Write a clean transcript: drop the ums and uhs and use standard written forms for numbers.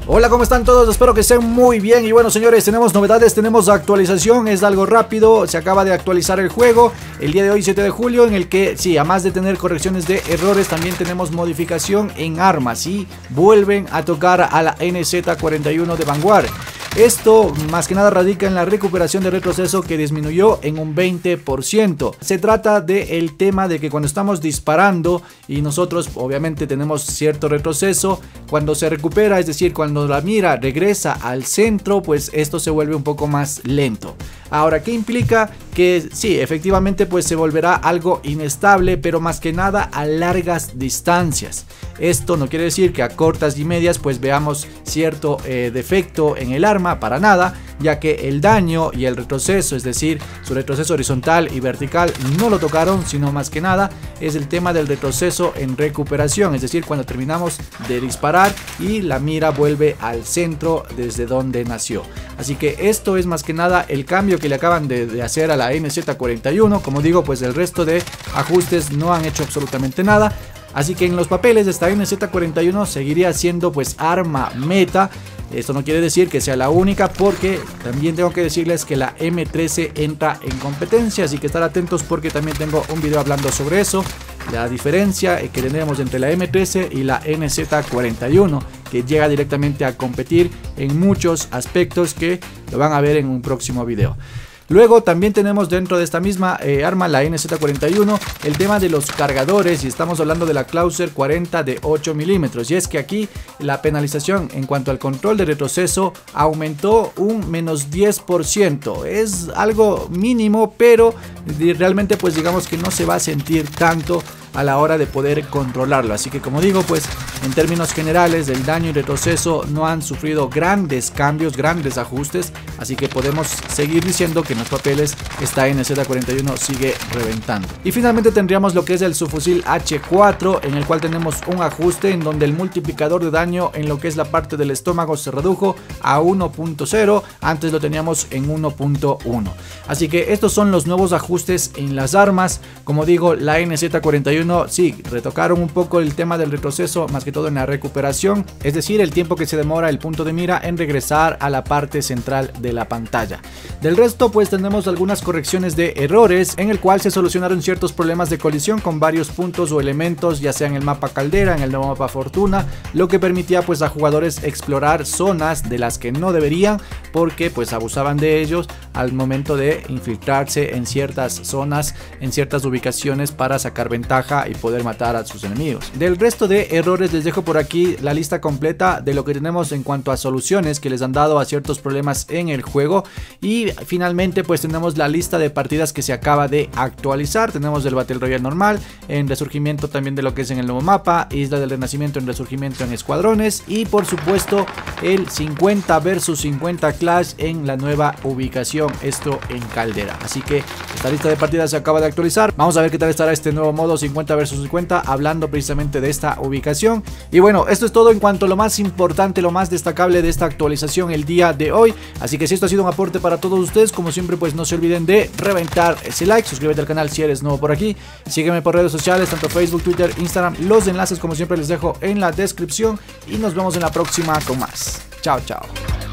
Hola, ¿cómo están todos? Espero que estén muy bien. Y bueno, señores, tenemos novedades, tenemos actualización. Es algo rápido, se acaba de actualizar el juego el día de hoy, 7 de julio, en el que, sí, además de tener correcciones de errores, también tenemos modificación en armas y vuelven a tocar a la NZ41 de Vanguard. Esto más que nada radica en la recuperación de retroceso, que disminuyó en un 20%. Se trata del tema de que cuando estamos disparando y nosotros obviamente tenemos cierto retroceso, cuando se recupera, es decir, cuando la mira regresa al centro, pues esto se vuelve un poco más lento. Ahora, ¿qué implica? Que sí, efectivamente pues se volverá algo inestable, pero más que nada a largas distancias. Esto no quiere decir que a cortas y medias pues veamos cierto defecto en el arma, para nada, ya que el daño y el retroceso, es decir, su retroceso horizontal y vertical, no lo tocaron, sino más que nada es el tema del retroceso en recuperación, es decir, cuando terminamos de disparar y la mira vuelve al centro desde donde nació. Así que esto es más que nada el cambio que le acaban de hacer a la NZ41. Como digo, pues el resto de ajustes no han hecho absolutamente nada. Así que en los papeles de esta NZ41 seguiría siendo pues arma meta. Esto no quiere decir que sea la única, porque también tengo que decirles que la M13 entra en competencia, así que estar atentos porque también tengo un video hablando sobre eso. La diferencia que tendremos entre la M13 y la NZ41, que llega directamente a competir en muchos aspectos que lo van a ver en un próximo video. Luego también tenemos dentro de esta misma arma, la NZ41, el tema de los cargadores, y estamos hablando de la Clauser 40 de 8 milímetros. Y es que aquí la penalización en cuanto al control de retroceso aumentó un menos 10%. Es algo mínimo, pero realmente pues digamos que no se va a sentir tanto a la hora de poder controlarlo. Así que, como digo, pues en términos generales el daño y retroceso no han sufrido grandes cambios, grandes ajustes, así que podemos seguir diciendo que en los papeles esta NZ41 sigue reventando. Y finalmente tendríamos lo que es el subfusil H4, en el cual tenemos un ajuste en donde el multiplicador de daño en lo que es la parte del estómago se redujo a 1.0, antes lo teníamos en 1.1. Así que estos son los nuevos ajustes en las armas. Como digo, la NZ41 sí, retocaron un poco el tema del retroceso, más que todo en la recuperación, es decir, el tiempo que se demora el punto de mira en regresar a la parte central de la pantalla. Del resto pues tenemos algunas correcciones de errores, en el cual se solucionaron ciertos problemas de colisión con varios puntos o elementos, ya sea en el mapa Caldera, en el nuevo mapa Fortuna, lo que permitía pues a jugadores explorar zonas de las que no deberían, porque pues abusaban de ellos al momento de infiltrarse en ciertas zonas, en ciertas ubicaciones, para sacar ventaja y poder matar a sus enemigos. Del resto de errores les dejo por aquí la lista completa de lo que tenemos en cuanto a soluciones que les han dado a ciertos problemas en el juego. Y finalmente pues tenemos la lista de partidas que se acaba de actualizar. Tenemos el Battle Royale normal, en resurgimiento también de lo que es en el nuevo mapa, Isla del Renacimiento en resurgimiento en escuadrones, y por supuesto el 50 vs 50 Clash en la nueva ubicación, esto en Caldera. Así que esta lista de partidas se acaba de actualizar. Vamos a ver qué tal estará este nuevo modo 50 vs 50, hablando precisamente de esta ubicación. Y bueno, esto es todo en cuanto a lo más importante, lo más destacable de esta actualización el día de hoy. Así que si esto ha sido un aporte para todos ustedes, como siempre pues no se olviden de reventar ese like, suscríbete al canal si eres nuevo por aquí, sígueme por redes sociales, tanto Facebook, Twitter, Instagram. Los enlaces como siempre les dejo en la descripción, y nos vemos en la próxima con más. Chao, chao.